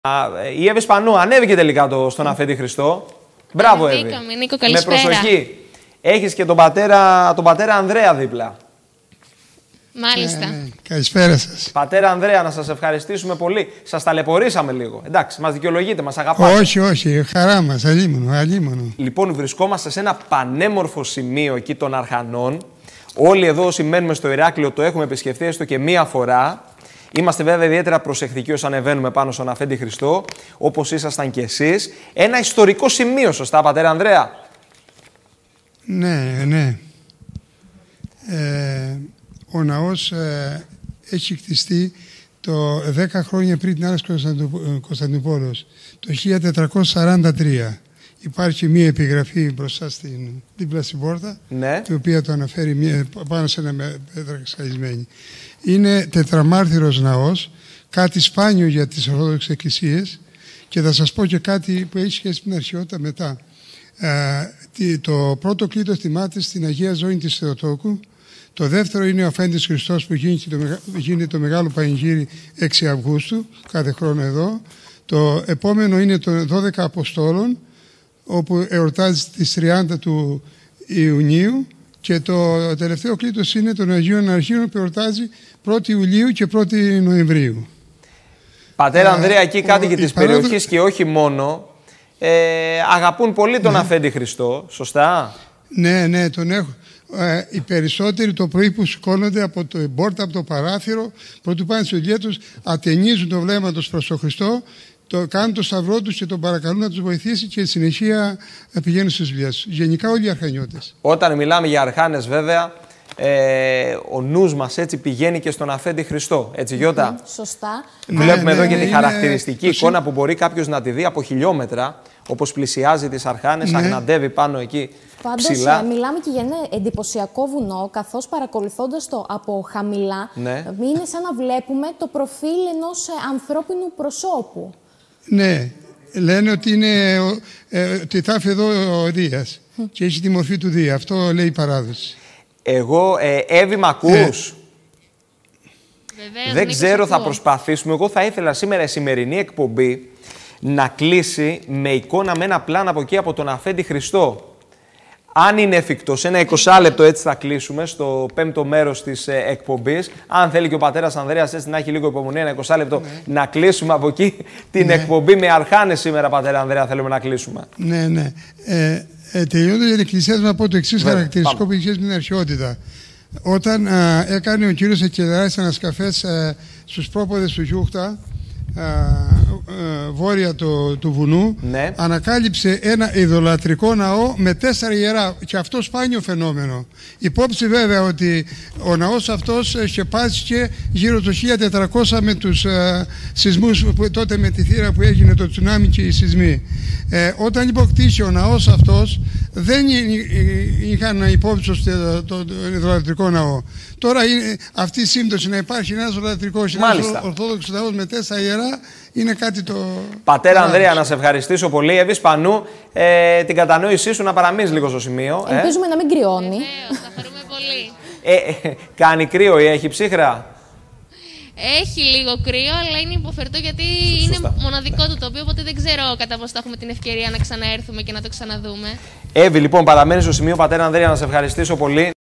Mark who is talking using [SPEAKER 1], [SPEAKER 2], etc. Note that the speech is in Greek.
[SPEAKER 1] Η Εύη Σπανού ανέβηκε τελικά στον Αφέντη Χριστό. Μπράβο, Εύη.
[SPEAKER 2] Νίκο, καλησπέρα.
[SPEAKER 1] Με προσοχή. Έχεις και τον πατέρα Ανδρέα δίπλα.
[SPEAKER 2] Μάλιστα.
[SPEAKER 3] Ναι. Καλησπέρα σας.
[SPEAKER 1] Πατέρα Ανδρέα, να σας ευχαριστήσουμε πολύ. Σας ταλαιπωρήσαμε λίγο. Εντάξει, μας δικαιολογείτε, μας αγαπάτε.
[SPEAKER 3] Όχι, χαρά μας, αλίμονο.
[SPEAKER 1] Λοιπόν, βρισκόμαστε σε ένα πανέμορφο σημείο εκεί των Αρχανών. Όλοι εδώ όσοι μένουμε στο Ηράκλειο το έχουμε επισκεφθεί έστω και μία φορά. Είμαστε βέβαια ιδιαίτερα προσεκτικοί όσο ανεβαίνουμε πάνω στον Αφέντη Χριστό, όπως ήσασταν κι εσείς. Ένα ιστορικό σημείο, σωστά, πατέρα Ανδρέα?
[SPEAKER 3] Ναι. Ο ναός έχει χτιστεί το 10 χρόνια πριν την Άλλης Κωνσταντινούπολης, το 1443. Υπάρχει μία επιγραφή μπροστά δίπλα στην πόρτα,
[SPEAKER 1] ναι,
[SPEAKER 3] η οποία το αναφέρει πάνω σε ένα πέτρα ξαλισμένη. Είναι τετραμάρτυρος ναός, κάτι σπάνιο για τις Ορθόδοξες Εκκλησίες, και θα σας πω και κάτι που έχει σχέση με την αρχαιότητα μετά. Το πρώτο κλήτος θυμάται στην Αγία Ζώνη της Θεοτόκου. Το δεύτερο είναι ο Αφέντης Χριστός που γίνεται το Μεγάλο Πανηγύρι 6 Αυγούστου κάθε χρόνο εδώ. Το επόμενο είναι των 12 Αποστόλων, όπου εορτάζει τις 30 του Ιουνίου, και το τελευταίο κλήτος είναι των Αγίων Αρχείων που εορτάζει 1η Ιουλίου και 1η Νοεμβρίου.
[SPEAKER 1] Πατέρα Ανδρέα, εκεί κάτοικοι της περιοχής και όχι μόνο αγαπούν πολύ τον Αφέντη Χριστό, σωστά?
[SPEAKER 3] Ναι, τον έχω. Οι περισσότεροι το πρωί που σηκώνονται από την πόρτα, από το παράθυρο, πρωτού πάνε στη δουλειά τους, ατενίζουν το βλέμμα τους προς τον Χριστό, κάνουν το σταυρό τους και τον παρακαλούν να τους βοηθήσει, και συνεχεία πηγαίνουν στις δουλειές τους. Γενικά όλοι οι αρχανιώτες. Όταν
[SPEAKER 1] μιλάμε για αρχάνες βέβαια, ο νους μας έτσι πηγαίνει και στον Αφέντη Χριστό. Έτσι, Γιώτα?
[SPEAKER 2] Σωστά.
[SPEAKER 1] Βλέπουμε εδώ και τη χαρακτηριστική εικόνα που μπορεί κάποιος να τη δει από χιλιόμετρα, όπως πλησιάζει τις αρχάνες, αγναντεύει πάνω εκεί.
[SPEAKER 2] Πάντως,
[SPEAKER 1] ψηλά.
[SPEAKER 2] μιλάμε και για ένα εντυπωσιακό βουνό, καθώς παρακολουθώντας το από χαμηλά, είναι σαν να βλέπουμε το προφίλ ενός ανθρώπινου προσώπου. Ναι,
[SPEAKER 3] λένε ότι είναι ότι θα έρθει εδώ ο Δίας και έχει τη μορφή του Δία. Αυτό λέει η παράδοση.
[SPEAKER 1] Εγώ, Εύη, μ' ακούς?
[SPEAKER 2] Βεβαίως,
[SPEAKER 1] δεν ξέρω, θα προσπαθήσουμε. Εγώ θα ήθελα σήμερα η σημερινή εκπομπή να κλείσει με εικόνα, με ένα πλάνο από εκεί από τον Αφέντη Χριστό. Αν είναι εφικτό, σε ένα 20 λεπτό έτσι θα κλείσουμε στο 5ο μέρος της εκπομπής. Αν θέλει και ο πατέρας Ανδρέας έτσι να έχει λίγο υπομονή, ένα 20 λεπτό, να κλείσουμε από εκεί την εκπομπή με αρχάνες σήμερα, πατέρα Ανδρέα, θέλουμε να κλείσουμε.
[SPEAKER 3] Ναι. Τελειώντας για την εκκλησία, να πω το εξής χαρακτηριστικό που έχει σχέση με την αρχαιότητα. Όταν έκανε ο κύριος Εκκεδράς ανασκαφές στους πρόποδες του Γιούχτα, βόρεια του βουνού, ανακάλυψε ένα ειδωλατρικό ναό με 4 ιερά, και αυτό σπάνιο φαινόμενο. Υπόψη βέβαια ότι ο ναός αυτός σκεπάστηκε γύρω το 1400 με τους σεισμούς, τότε με τη θύρα που έγινε το τσουνάμι και οι σεισμοί. Όταν υποκτήσει ο ναός αυτός, δεν είχαν υπόψη τον ειδωλατρικό ναό. Τώρα αυτή η σύμπτωση να υπάρχει ένας ειδωλατρικός ορθόδοξος ναός με 4 ιερά είναι κάτι το...
[SPEAKER 1] Πατέρα Ανδρέα, να σε ευχαριστήσω πολύ. Εύη Σπανού, την κατανόησή σου να παραμείνεις λίγο στο σημείο.
[SPEAKER 2] Ελπίζουμε να μην κρυώνει.
[SPEAKER 4] Βεβαίως, θα χαρούμε πολύ.
[SPEAKER 1] Κάνει κρύο ή έχει ψύχρα?
[SPEAKER 4] Έχει λίγο κρύο, αλλά είναι υποφερτό γιατί είναι μοναδικό το τοπίο, οπότε δεν ξέρω κατά πόσο θα έχουμε την ευκαιρία να ξαναέρθουμε και να το ξαναδούμε.
[SPEAKER 1] Εύη, λοιπόν, παραμένεις στο σημείο, πατέρα Ανδρέα, να σε ευχαριστήσω πολύ.